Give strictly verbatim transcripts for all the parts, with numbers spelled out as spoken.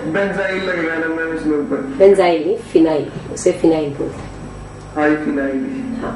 Benzyl लगेगा ना ma'am इसमें ऊपर। बेंजाइल नहीं, फिनाइल, उसे फिनाइल बोलते हैं। High phenyl. हाँ।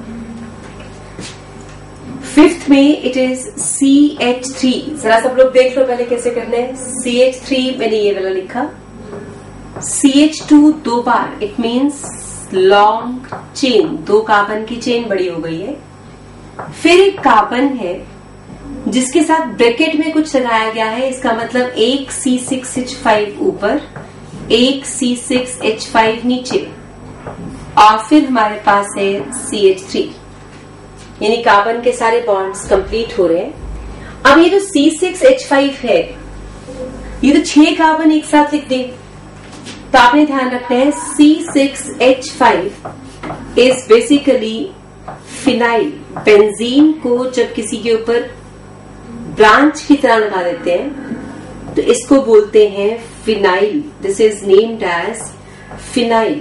फिफ्थ में it is C H three. जरा सब लोग देख लो पहले कैसे करना है। सी एच थ्री मैंने ये वाला लिखा। सी एच टू दो बार, इट मीन्स लॉन्ग चेन, दो कार्बन की चेन बड़ी हो गई है। फिर एक कार्बन है जिसके साथ ब्रैकेट में कुछ लगाया गया है, इसका मतलब एक सी सिक्स एच फाइव ऊपर, एक सी सिक्स एच फाइव नीचे, और फिर हमारे पास है सी एच थ्री, यानी कार्बन के सारे बॉन्ड्स कंप्लीट हो रहे हैं। अब ये जो सी सिक्स एच फाइव है, ये तो छह कार्बन एक साथ लिख दे, तो आपने ध्यान रखना है C six H five is basically phenyl. Benzene को जब किसी के ऊपर ब्रांच की तरह लगा देते हैं तो इसको बोलते हैं phenyl. This is named as phenyl.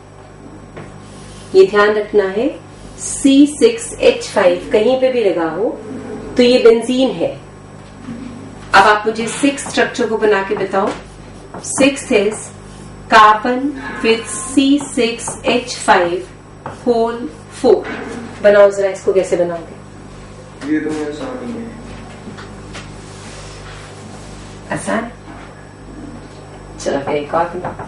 ये ध्यान रखना है, सी सिक्स एच फाइव कहीं पे भी लगा हो तो ये बेंजीन है। अब आप मुझे सिक्स स्ट्रक्चर को बना के बताओ। Six is carbon with C six H five whole four. बनाओ जरा, इसको कैसे बनाओगे? ये तो मैं आसान ही है। आसान? चलो फिर एक और बनाओ।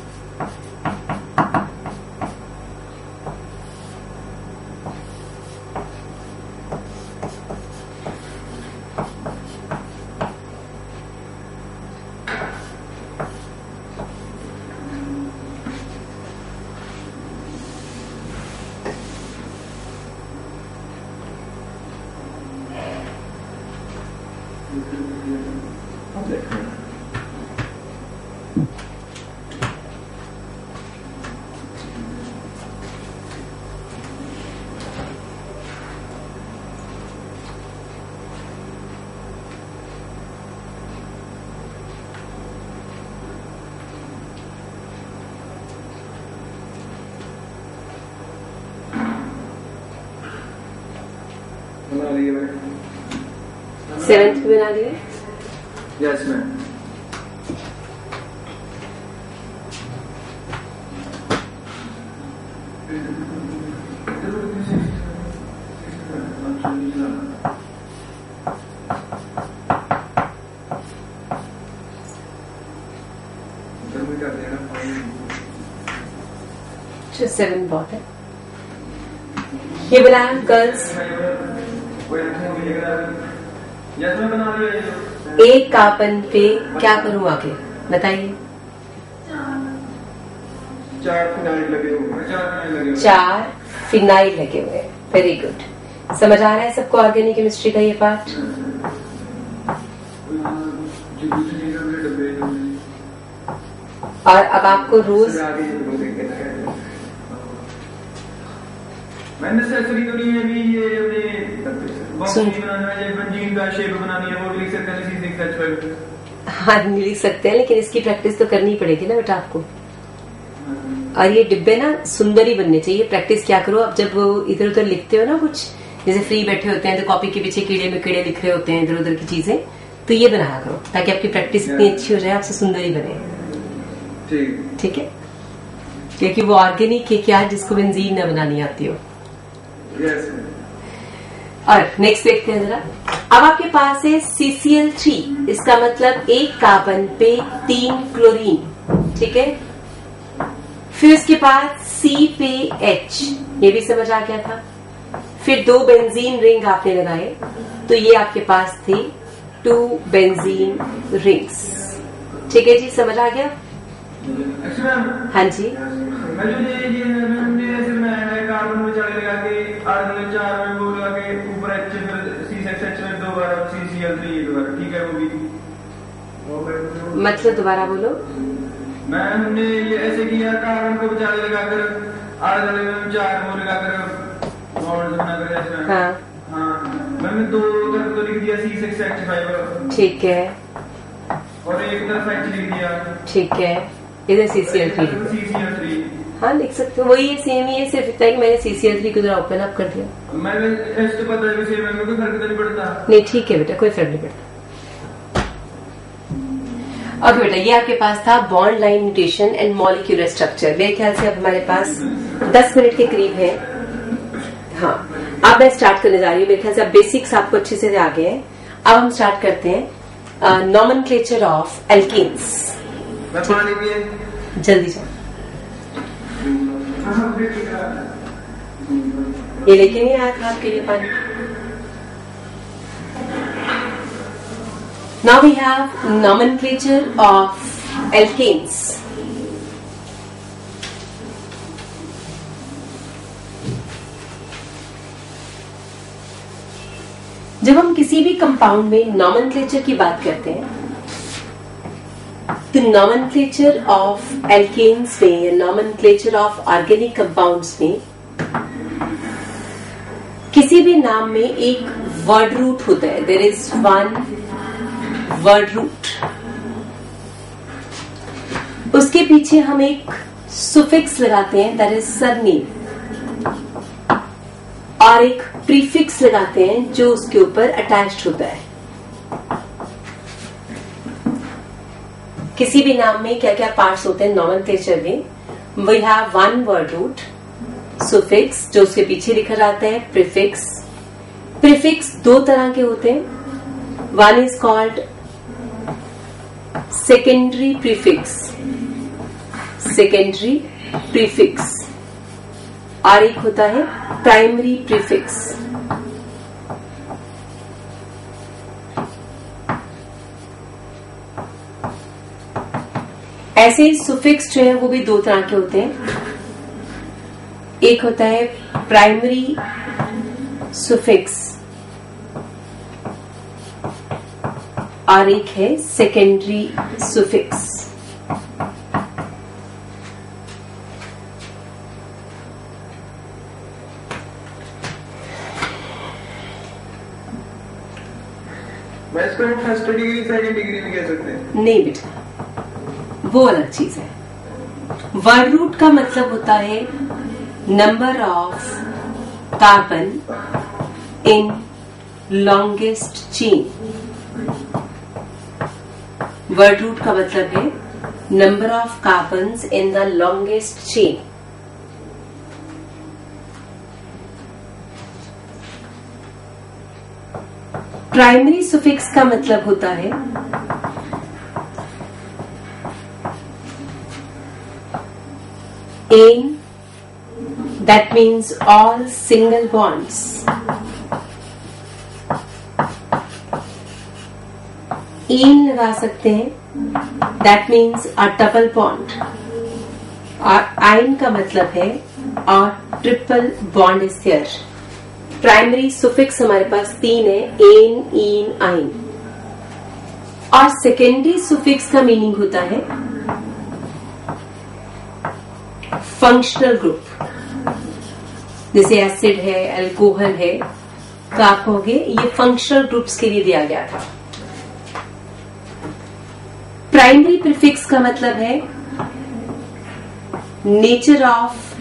बना लिए मैंने। सेवेंथ बना लिए? Yes ma'am. सेवन बहुत है। ये बनाया गर्ल्स। एक कार्बन पे क्या करूं आगे बताइए? चार फिनाइल लगे हुए। चार फिनाइल लगे हुए हैं। Very good. समझ आ रहा है सबको ऑर्गेनिक केमिस्ट्री का ये पार्ट? और अब आपको रोज मैंने सेंसरी तो नहीं है अभी, ये अपने बॉक्स बनाना है, बेंजीन का शेप बनानी है, वो भी लिख सकते हैं सी सिक्स एच फाइव। हाँ लिख सकते हैं, लेकिन इसकी प्रैक्टिस तो करनी पड़ेगी ना बेटा आपको। और ये डिब्बे ना सुंदर ही बनने चाहिए। प्रैक्टिस क्या करो, अब जब इधर उधर लिखते हो ना कुछ, जैसे फ्री बैठे होते हैं तो कॉपी के पीछे कीड़े में कीड़े लिख रहे होते हैं इधर उधर की चीजें, तो ये बनाया करो ताकि आपकी प्रैक्टिस इतनी अच्छी हो जाए, आपसे सुंदर ही बने। ठीक है, क्योंकि वो ऑर्गेनिक है क्या जिसको बेंजीन न बनानी आती हो। Yes. और नेक्स्ट देखते हैं जरा। अब आपके पास है सी सी एल थ्री, इसका मतलब एक कार्बन पे तीन क्लोरीन। ठीक है, फिर उसके बाद C पे H, ये भी समझ आ गया था। फिर दो बेंजीन रिंग आपने लगाए, तो ये आपके पास थे टू बेंजीन रिंग्स। ठीक है जी, समझ आ गया? हाँ जी। कार्बन में चार लगा के आर चार में वो लगा के ऊपर एच फिर सी सिक्स एच में दो बार सी सी एल थ्री एक बार। ठीक है, वो भी मतलब दोबारा बोलो। मैं हमने ये ऐसे किया, कार्बन को चार लगाकर आर में चार वो लगाकर बॉन्ड बनाकर ऐसे। हाँ हाँ, मैंने दो तरफ तो लिख दिया सी सिक्स एच फाइव। ठीक है, और एक तरफ एच लिख दिया। ठीक है, इधर C C L three. C C L three हाँ लिख सकते हो, वही सेम ही है, सिर्फ इतना कि मैंने सी सी एल थ्री को जरा ओपन अप कर दिया। मैंने ऐसे पता है कि कोई फर्क नहीं पड़ता। नहीं ठीक है बेटा, कोई फर्क नहीं पड़ता। ओके बेटा, ये आपके पास था bond line mutation and molecular structure. मेरे ख्याल से अब हमारे पास दस मिनट के करीब है। हाँ, अब मैं स्टार्ट करने जा रही हूँ। मेरे ख्याल से अब बेसिक्स आपको अच्छे से आ गए हैं। अब हम स्टार्ट करते हैं नॉमेनक्लेचर ऑफ एल्केन्स। पानी पिए जल्दी जाओ, ये लेके नहीं आया था आपके लिए पानी। Now we have nomenclature of alkanes. जब हम किसी भी कंपाउंड में नॉमेनक्लेचर की बात करते हैं तो नॉमेनक्लेचर ऑफ एल्केन्स में या नॉमेनक्लेचर ऑफ ऑर्गेनिक कंपाउंड्स में किसी भी नाम में एक वर्ड रूट होता है। There is one word root, उसके पीछे हम एक सुफिक्स लगाते हैं, दैट इज सरनेम, और एक प्रीफिक्स लगाते हैं जो उसके ऊपर अटैच्ड होता है। किसी भी नाम में क्या क्या पार्ट्स होते हैं नॉमेनक्लेचर में? We have one word root, suffix जो उसके पीछे लिखा जाता है, प्रीफिक्स। प्रीफिक्स दो तरह के होते हैं, one is called secondary prefix, secondary prefix, और एक होता है प्राइमरी प्रीफिक्स। ऐसे ही सुफिक्स जो है वो भी दो तरह के होते हैं, एक होता है प्राइमरी सुफिक्स और एक है सेकेंडरी सुफिक्स। मैं इसको फर्स्ट डिग्री सेकंड डिग्री भी कह सकते हैं? नहीं बेटा, वो अलग चीज है। वर्ड रूट का मतलब होता है number of carbon in longest chain. Word root का मतलब है number of carbons in the longest chain. Primary suffix का मतलब होता है ane, that means all single bonds. इन लगा सकते हैं, that means a double bond. और आइन का मतलब है और triple bond is there. Primary suffix हमारे पास तीन है, एन, इन, आइन। और सेकेंडरी सुफिक्स का मीनिंग होता है फंक्शनल ग्रुप, जैसे एसिड है, अल्कोहल है, तो आप कहोगे ये फंक्शनल ग्रुप्स के लिए दिया गया था। प्राइमरी प्रीफिक्स का मतलब है नेचर ऑफ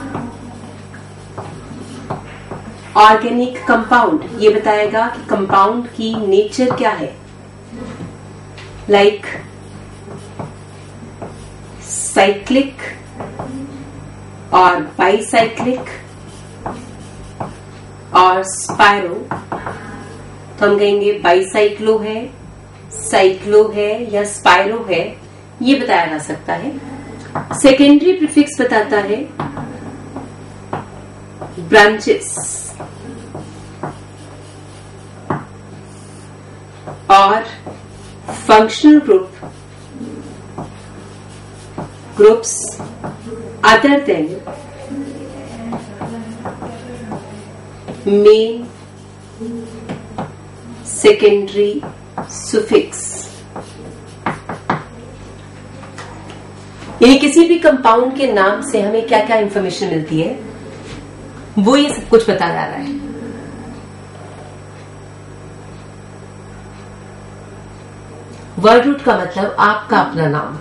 ऑर्गेनिक कंपाउंड, ये बताएगा कि कंपाउंड की नेचर क्या है, लाइक साइक्लिक और बाइसाइक्लिक और स्पायरो। तो हम कहेंगे बाइसाइक्लो है, साइक्लो है या स्पायरो है, ये बताया जा सकता है। सेकेंडरी प्रीफिक्स बताता है ब्रांचेस और functional group, groups other than main secondary suffix। यानी किसी भी कंपाउंड के नाम से हमें क्या क्या इंफॉर्मेशन मिलती है वो ये सब कुछ बता जा रहा है। वर्ड रूट का मतलब आपका अपना नाम,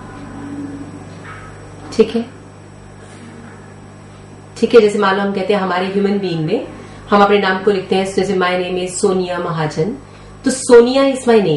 ठीक है ठीक है। जैसे मान लो हम कहते हैं हमारे ह्यूमन बीइंग में हम अपने नाम को लिखते हैं, जैसे my name is Sonia Mahajan, तो Sonia is my name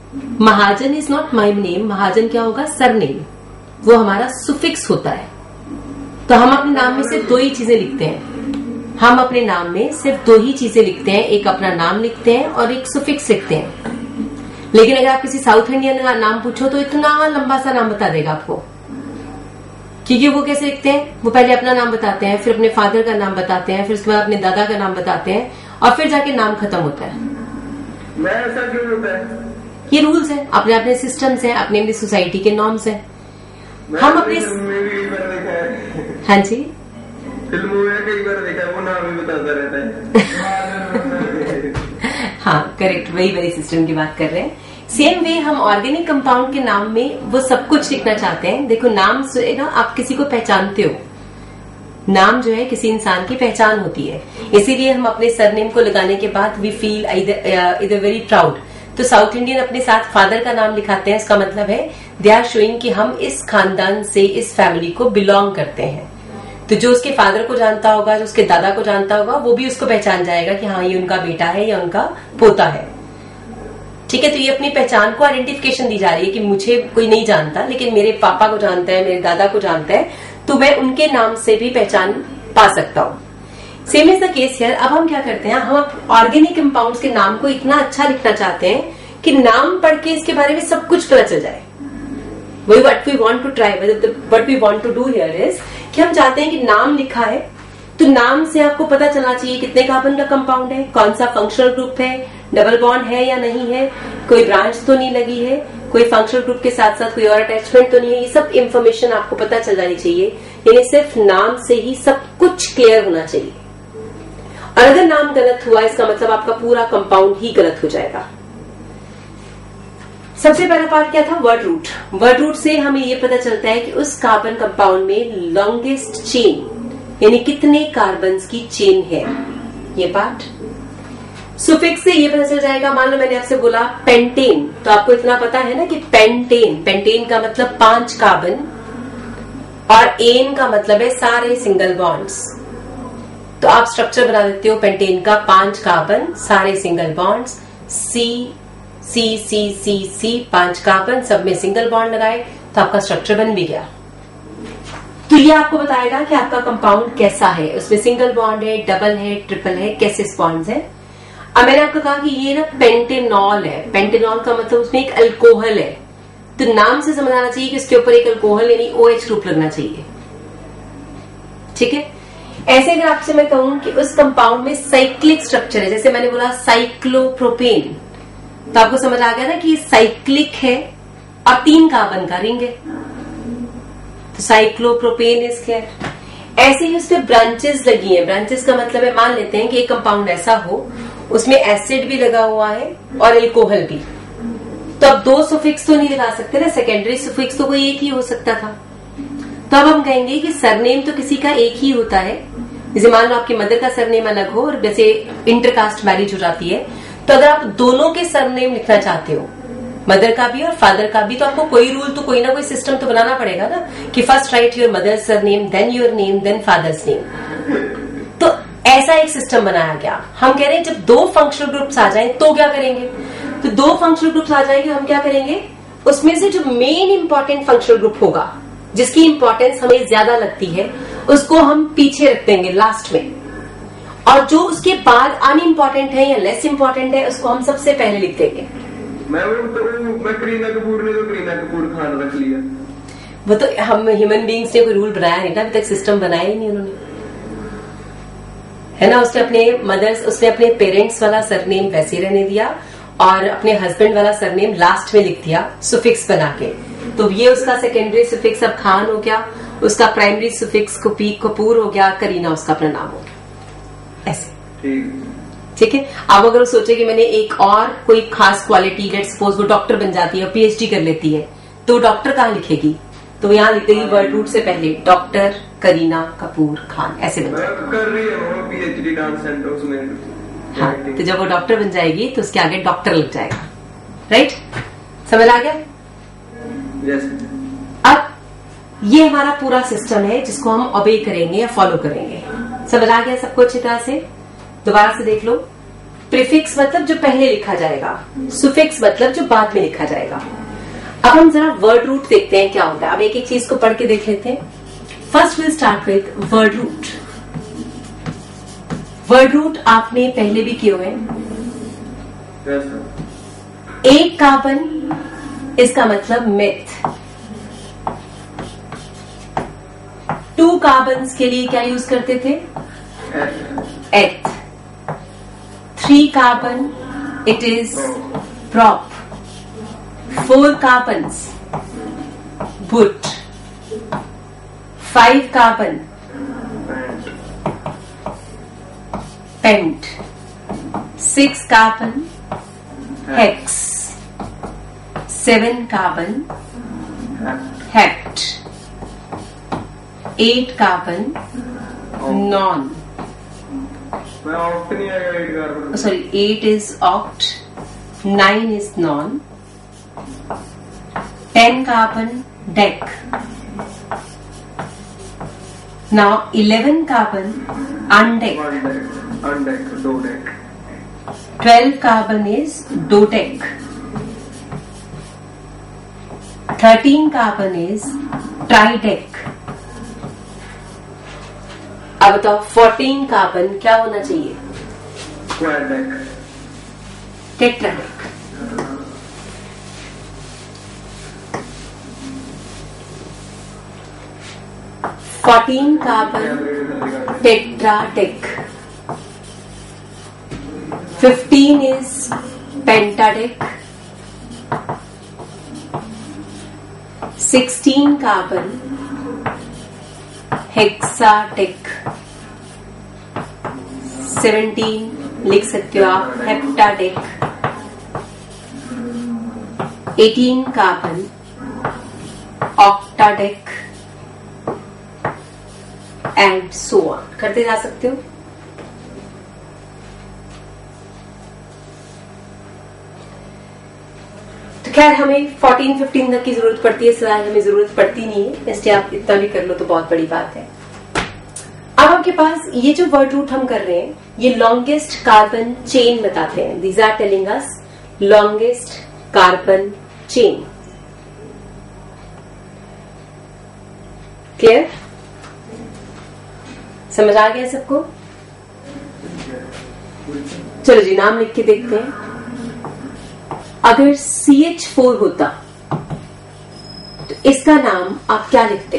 Mahajan is not my name, Mahajan क्या होगा? सरनेम, वो हमारा सुफिक्स होता है। तो हम अपने नाम में सिर्फ दो ही चीजें लिखते हैं, हम अपने नाम में सिर्फ दो ही चीजें लिखते हैं, एक अपना नाम लिखते हैं और एक सुफिक्स लिखते हैं। लेकिन अगर आप किसी साउथ इंडियन का नाम पूछो तो इतना लंबा सा नाम बता देगा आपको, क्योंकि वो कैसे लिखते हैं, वो पहले अपना नाम बताते हैं, फिर अपने फादर का नाम बताते हैं, फिर उसके बाद अपने दादा का नाम बताते हैं और फिर जाके नाम खत्म होता है। मैं ऐसा क्यों होता है? ये रूल्स है, अपने अपने सिस्टम्स हैं, अपने अपनी सोसाइटी के नॉर्म्स हैं। हम अपने में भी कई बार देखा है। हाँ जी, फिल्मों में कई बार देखा है, वो नाम ही बताता रहता है। हाँ करेक्ट, वही वही सिस्टम की बात कर रहे हैं। सेम वे हम ऑर्गेनिक कंपाउंड के नाम में वो सब कुछ लिखना चाहते हैं। देखो नाम जो है ना, आप किसी को पहचानते हो, नाम जो है किसी इंसान की पहचान होती है, इसीलिए हम अपने सरनेम को लगाने के बाद वी फील इधर वेरी प्राउड। तो साउथ इंडियन अपने साथ फादर का नाम लिखाते हैं, इसका मतलब है दे आर शोइंग कि हम इस खानदान से, इस फैमिली को बिलोंग करते हैं। तो जो उसके फादर को जानता होगा, जो उसके दादा को जानता होगा, वो भी उसको पहचान जाएगा कि हाँ ये उनका बेटा है या उनका पोता है। ठीक है, तो ये अपनी पहचान को आइडेंटिफिकेशन दी जा रही है कि मुझे कोई नहीं जानता लेकिन मेरे पापा को जानता है, मेरे दादा को जानता है, तो मैं उनके नाम से भी पहचान पा सकता हूँ। Same is the case here. अब हम क्या करते हैं, हम ऑर्गेनिक कंपाउंड्स के नाम को इतना अच्छा लिखना चाहते हैं कि नाम पढ़ के इसके बारे में सब कुछ पता चल जाए। वही what we want to try, what we want to do here is कि हम चाहते हैं कि नाम लिखा है तो नाम से आपको पता चलना चाहिए कितने कार्बन का कंपाउंड है, कौन सा फंक्शनल ग्रुप है, डबल बॉन्ड है या नहीं है, कोई ब्रांच तो नहीं लगी है, कोई फंक्शनल ग्रुप के साथ साथ कोई और अटैचमेंट तो नहीं है। ये सब इंफॉर्मेशन आपको पता चल जानी चाहिए, यानी सिर्फ नाम से ही सब कुछ क्लियर होना चाहिए। और अगर नाम गलत हुआ इसका मतलब आपका पूरा कंपाउंड ही गलत हो जाएगा। सबसे पहला पार्ट क्या था, वर्ड रूट। वर्ड रूट से हमें ये पता चलता है कि उस कार्बन कंपाउंड में लॉन्गेस्ट चेन यानी कितने कार्बन्स की चेन है, ये पार्ट। सुफिक्स से ये पता चल जाएगा, मान लो मैंने आपसे बोला पेंटेन, तो आपको इतना पता है ना कि पेंटेन, पेंटेन का मतलब पांच कार्बन और एन का मतलब है सारे सिंगल बॉन्ड्स। तो आप स्ट्रक्चर बना देते हो पेंटेन का, पांच कार्बन, सारे सिंगल बॉन्ड्स, सी सी सी सी सी पांच कार्बन, सब में सिंगल बॉन्ड लगाए तो आपका स्ट्रक्चर बन भी गया। तो ये आपको बताएगा कि आपका कंपाउंड कैसा है, उसमें सिंगल बॉन्ड है, डबल है, ट्रिपल है, कैसे बॉन्ड्स है। अब मैंने आपको कहा कि ये ना पेंटेनॉल है, पेंटेनॉल का मतलब उसमें एक अल्कोहल है, तो नाम से समझ आना चाहिए कि उसके ऊपर एक अल्कोहल यानी ओएच ग्रुप लगना चाहिए। ठीक है, ऐसे अगर आपसे मैं कहूं कि उस कंपाउंड में साइक्लिक स्ट्रक्चर है, जैसे मैंने बोला साइक्लोप्रोपेन, तो आपको समझ आ गया ना कि साइक्लिक है और तीन कार्बन का रिंग है, तो साइक्लोप्रोपेन इज क्लियर। ऐसे ही उसमें ब्रांचेस लगी हैं, ब्रांचेस का मतलब है, मान लेते हैं कि एक कंपाउंड ऐसा हो उसमें एसिड भी लगा हुआ है और एल्कोहल भी, तो अब दो सुफिक्स तो नहीं लगा सकते ना, सेकेंडरी सुफिक्स तो कोई एक ही हो सकता था। तो अब हम कहेंगे कि सरनेम तो किसी का एक ही होता है, जैसे मान लो आपकी मदर का सरनेम अलग हो और जैसे इंटरकास्ट मैरिज हो जाती है, तो अगर आप दोनों के सरनेम लिखना चाहते हो, मदर का भी और फादर का भी, तो आपको कोई रूल तो कोई ना कोई सिस्टम तो बनाना पड़ेगा ना कि first write your mother's surname, then your name, then father's name. तो ऐसा एक सिस्टम बनाया गया। हम कह रहे हैं जब दो फंक्शनल ग्रुप्स आ जाएं तो क्या करेंगे, तो दो फंक्शनल ग्रुप्स आ जाएंगे, हम क्या करेंगे, उसमें से जो मेन इंपॉर्टेंट फंक्शनल ग्रुप होगा, जिसकी इंपॉर्टेंस हमें ज्यादा लगती है, उसको हम पीछे रख देंगे लास्ट में, और जो उसके बाद अनइम्पॉर्टेंट है या लेस इंपॉर्टेंट है उसको हम सबसे पहले लिख देंगे। मैं वो तो मैं करीना कपूर ने तो करीना कपूर खान रख लिया। वो तो हम ह्यूमन बीइंग्स ने कोई रूल बनाया नहीं था अभी तक, सिस्टम बनाया ही नहीं उन्होंने, है ना। उसने अपने मदर्स, उसने अपने पेरेंट्स वाला सरनेम वैसे रहने दिया और अपने हस्बैंड वाला सरनेम लास्ट में लिख दिया सुफिक्स बना के। तो ये उसका सेकेंडरी सुफिक्स अब खान हो गया, उसका प्राइमरी सुफिक्स कपूर हो गया, करीना उसका अपना नाम हो गया, ऐसे। ठीक है। अब अगर वो सोचे कि मैंने एक और कोई खास क्वालिटी, लेट सपोज वो डॉक्टर बन जाती है, पीएचडी कर लेती है, तो डॉक्टर कहाँ लिखेगी, तो यहाँ लिख देगी वर्ड रूट से पहले डॉक्टर करीना कपूर खान, ऐसे बन जाएगी। कर रही है वो पीएचडी डांस सेंटर उसमें। हाँ, तो जब वो डॉक्टर बन जाएगी तो उसके आगे डॉक्टर लग जाएगा, राइट, समझ आ गया। यस। अब ये हमारा पूरा सिस्टम है जिसको हम ओबे करेंगे या फॉलो करेंगे। समझ आ गया सबको अच्छी तरह से, दोबारा से देख लो। प्रीफिक्स मतलब जो पहले लिखा जाएगा, सुफिक्स मतलब जो बाद में लिखा जाएगा। अब हम जरा वर्ड रूट देखते हैं क्या होता है। अब एक एक चीज को पढ़ के देख लेते हैं। First will start with word root. Word root आपने पहले भी किए हुए हैं। एक कार्बन, इसका मतलब मिथ। टू कार्बन के लिए क्या यूज करते थे? Eth. Three carbon, it is prop. Four carbons, but. Five carbon, pent. Six carbon, hex. Seven carbon, hept. Eight carbon, non. Sorry, eight is oct, nine is non. Ten carbon, dec. Now eleven carbon, undeck. Undeck, dodeck. twelve carbon is dodeck. thirteen carbon is trideck. अब बताओ fourteen carbon क्या होना चाहिए? Quaddeck. Tetradec. fourteen carbon tetradec. fifteen is pentadeck. sixteen carbon hexadec. seventeen लिख सकते हो आप heptadec. eighteen carbon octadec and so on करते जा सकते हो. तो खैर हमें फोर्टीन फिफ्टीन तक की जरूरत पड़ती है, इसलिए हमें जरूरत पड़ती नहीं है, इसलिए आप इतना भी कर लो तो बहुत बड़ी बात है. अब आपके पास ये जो वर्ड रूट हम कर रहे हैं ये लॉन्गेस्ट कार्बन चेन बताते हैं. These are telling us longest carbon chain. Clear? समझ आ गया सबको? चलो जी नाम लिख के देखते हैं. अगर सी एच फोर होता तो इसका नाम आप क्या लिखते?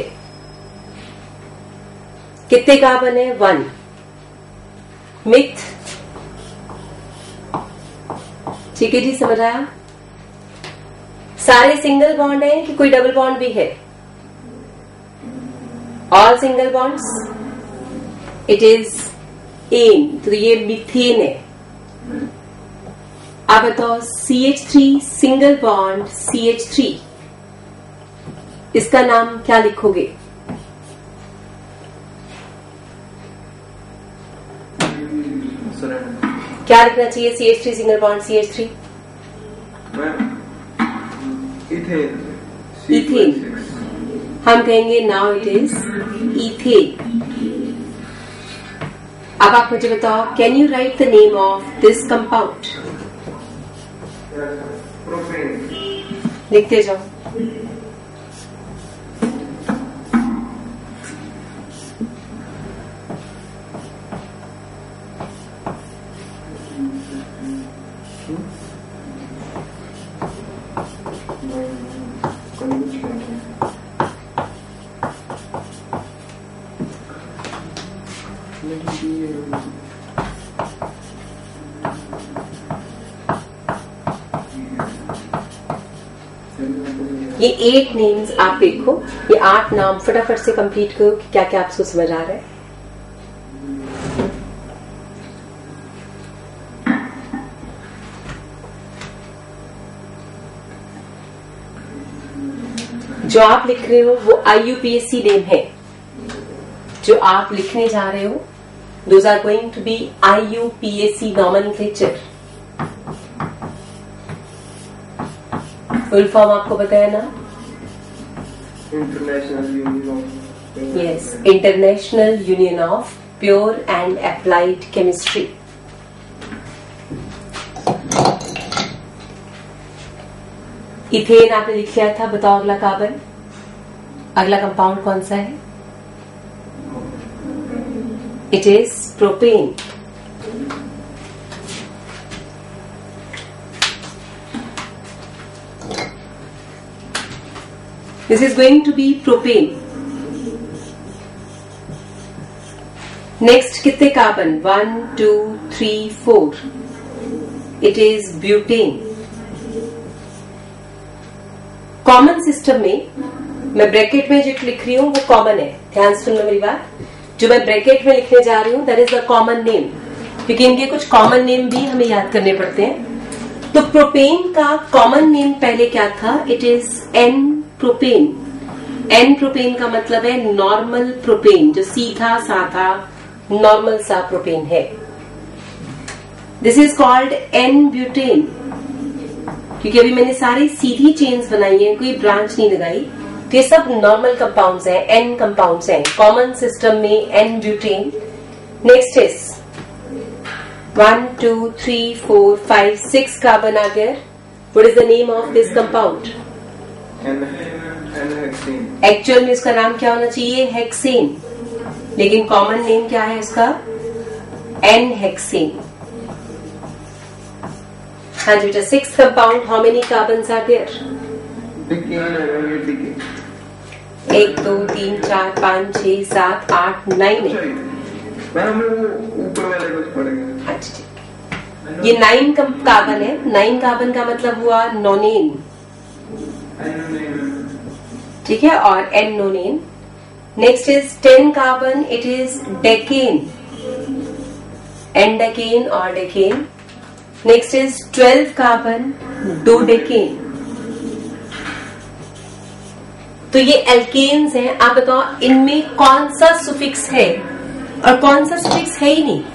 कितने कार्बन है? वन. मिथ. ठीक है जी, समझ आया? सारे सिंगल बॉन्ड है कि कोई डबल बॉन्ड भी है? All single bonds. It is an, तो ये मिथेन है. अब बताओ C H three single bond C H three, इसका नाम क्या लिखोगे? क्या लिखना चाहिए? C H three single bond C H three. Ethane. हम कहेंगे नाउ इट इज इथेन. अब आप मुझे बताओ can you write the name of this compound? लिखते जाओ. ये एट नेम्स आप देखो, ये आठ नाम फटाफट से कंप्लीट करो कि क्या क्या आपको समझ आ रहा है. जो आप लिख रहे हो वो I U P S C name है. जो आप लिखने जा रहे हो those are going to be I U P S C nomenclature. Full form आपको पता है ना? International union of yes, international union of pure and applied chemistry. Ethane आपने लिख लिया था, बताओ अगला कार्बन, अगला कंपाउंड कौन सा है? It is propane. This is going to be propane. Next कितने carbon? One two three four. It is butane. Common system में मैं ब्रैकेट में जो लिख रही हूं वो कॉमन है, ध्यान से सुनना मेरी बात। जो मैं ब्रैकेट में लिखने जा रही हूं that is the common name, क्योंकि इनके कुछ कॉमन नेम भी हमें याद करने पड़ते हैं। तो प्रोपेन का कॉमन नेम पहले क्या था? It is n propane. N propane का मतलब है नॉर्मल प्रोपेन, जो सीधा साधा नॉर्मल सा प्रोपेन है। This is called n butane, क्योंकि अभी मैंने सारी सीधी चेन्स बनाई है, कोई ब्रांच नहीं लगाई, तो ये सब नॉर्मल कंपाउंड्स हैं, एन कंपाउंड्स हैं कॉमन सिस्टम में, n butane. Next is one two three four five six carbon आ गया। What is the name of this compound? Actual में इसका नाम क्या होना चाहिए? हेक्सेन, लेकिन कॉमन नेम क्या है इसका? N hexane. हाँ जी बेटा, six compound, how many carbon are there? एक दो तीन चार पाँच छह सात आठ नाइन है। अच्छा ठीक, ये नाइन कार्बन है। नाइन कार्बन का मतलब हुआ नोनेन, ठीक है, और n nonane. Next is ten carbon, it is decane, undecane और decane. Next is twelve carbon, dodecane. तो ये एल्केन्स हैं। आप बताओ इनमें कौन सा सुफिक्स है और कौन सा सुफिक्स है ही नहीं?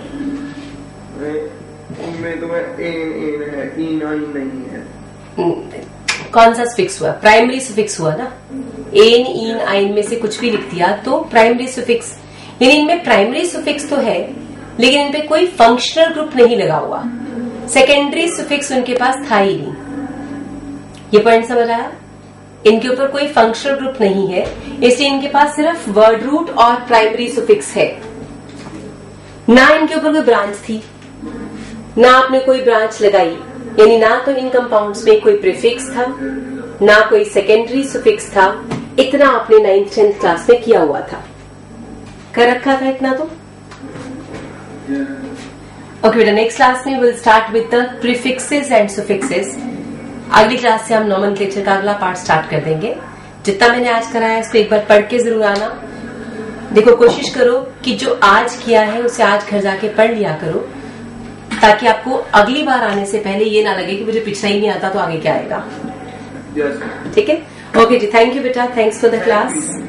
इनमें तो एन एन है, इन आइन नहीं है। कौन सा सुफिक्स हुआ? प्राइमरी सुफिक्स हुआ ना। एन इन आइन में से कुछ भी लिख दिया तो प्राइमरी सुफिक्स, यानी इनमें प्राइमरी सुफिक्स तो है लेकिन इनपे कोई फंक्शनल ग्रुप नहीं लगा हुआ। सेकेंडरी सुफिक्स उनके पास था ही नहीं। ये पॉइंट समझ आया? इनके ऊपर कोई फंक्शनल ग्रुप नहीं है, इसलिए इनके पास सिर्फ वर्ड रूट और प्राइमरी सुफिक्स है। ना इनके ऊपर कोई ब्रांच थी, ना आपने कोई ब्रांच लगाई, यानी ना तो इन कंपाउंड्स में कोई प्रीफिक्स था, ना कोई सेकेंडरी सुफिक्स था। इतना आपने नाइन्थ टेंथ क्लास में किया हुआ था, कर रखा था इतना तो। ओके बेटा, नेक्स्ट क्लास में will start with the prefixes and suffixes. अगली क्लास से हम नोमेनक्लेचर का अगला पार्ट स्टार्ट कर देंगे। जितना मैंने आज कराया इसको एक बार पढ़ के जरूर आना। देखो, कोशिश करो कि जो आज किया है उसे आज घर जाके पढ़ लिया करो, ताकि आपको अगली बार आने से पहले ये ना लगे कि मुझे पिछला ही नहीं आता तो आगे क्या आएगा। ठीक है? ओके जी, थैंक यू बेटा, थैंक्स फॉर द क्लास।